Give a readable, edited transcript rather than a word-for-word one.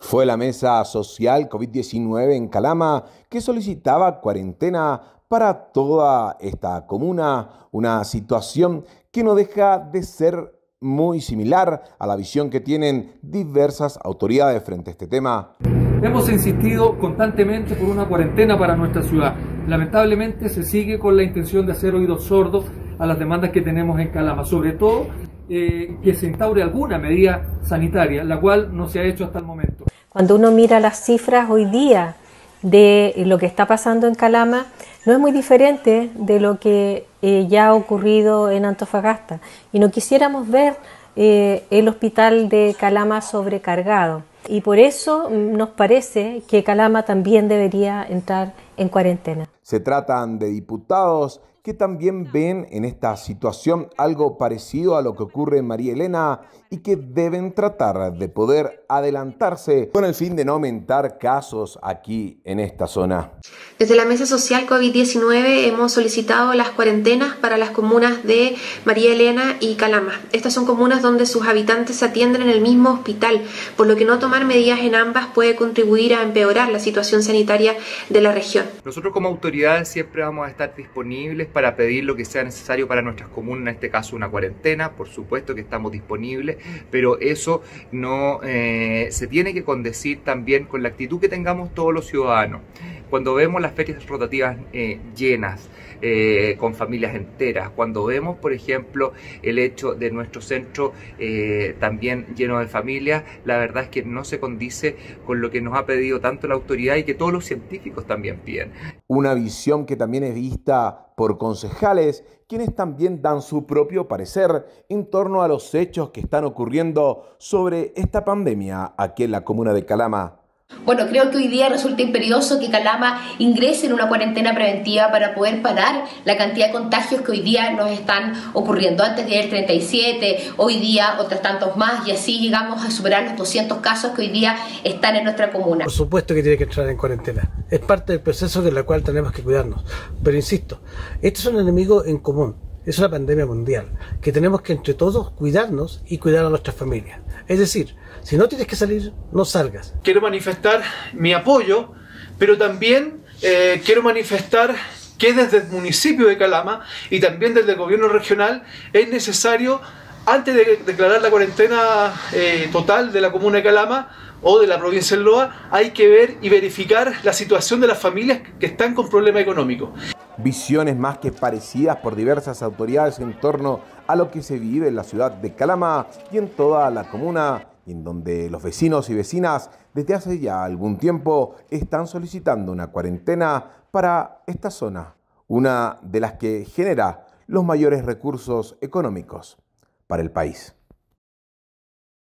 Fue la mesa social COVID-19 en Calama que solicitaba cuarentena para toda esta comuna, una situación que no deja de ser muy similar a la visión que tienen diversas autoridades frente a este tema. Hemos insistido constantemente por una cuarentena para nuestra ciudad. Lamentablemente se sigue con la intención de hacer oídos sordos a las demandas que tenemos en Calama, sobre todo que se instaure alguna medida sanitaria, la cual no se ha hecho hasta el momento. Cuando uno mira las cifras hoy día de lo que está pasando en Calama, no es muy diferente de lo que ya ha ocurrido en Antofagasta. Y no quisiéramos ver el hospital de Calama sobrecargado. Y por eso nos parece que Calama también debería entrar en cuarentena. Se tratan de diputados que también ven en esta situación algo parecido a lo que ocurre en María Elena y que deben tratar de poder adelantarse con el fin de no aumentar casos aquí en esta zona. Desde la Mesa Social COVID-19 hemos solicitado las cuarentenas para las comunas de María Elena y Calama. Estas son comunas donde sus habitantes se atienden en el mismo hospital, por lo que no tomar medidas en ambas puede contribuir a empeorar la situación sanitaria de la región. Nosotros como autoridades siempre vamos a estar disponibles para pedir lo que sea necesario para nuestras comunas, en este caso una cuarentena, por supuesto que estamos disponibles, pero eso no se tiene que condecir también con la actitud que tengamos todos los ciudadanos. Cuando vemos las ferias rotativas llenas, con familias enteras, cuando vemos, por ejemplo, el hecho de nuestro centro también lleno de familias, la verdad es que no se condice con lo que nos ha pedido tanto la autoridad y que todos los científicos también piden. Una visión que también es vista por concejales, quienes también dan su propio parecer en torno a los hechos que están ocurriendo sobre esta pandemia aquí en la comuna de Calama. Bueno, creo que hoy día resulta imperioso que Calama ingrese en una cuarentena preventiva para poder parar la cantidad de contagios que hoy día nos están ocurriendo. Antes de ayer 37, hoy día otros tantos más y así llegamos a superar los 200 casos que hoy día están en nuestra comuna. Por supuesto que tiene que entrar en cuarentena. Es parte del proceso de la cual tenemos que cuidarnos. Pero insisto, esto es un enemigo en común. Es una pandemia mundial, que tenemos que entre todos cuidarnos y cuidar a nuestras familias. Es decir, si no tienes que salir, no salgas. Quiero manifestar mi apoyo, pero también quiero manifestar que desde el municipio de Calama y también desde el gobierno regional es necesario, antes de declarar la cuarentena total de la comuna de Calama o de la provincia de Loa, hay que ver y verificar la situación de las familias que están con problemas económicos. Visiones más que parecidas por diversas autoridades en torno a lo que se vive en la ciudad de Calama y en toda la comuna, y en donde los vecinos y vecinas desde hace ya algún tiempo están solicitando una cuarentena para esta zona, una de las que genera los mayores recursos económicos para el país.